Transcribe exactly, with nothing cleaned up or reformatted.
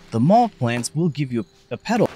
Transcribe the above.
The mauve plants will give you a petal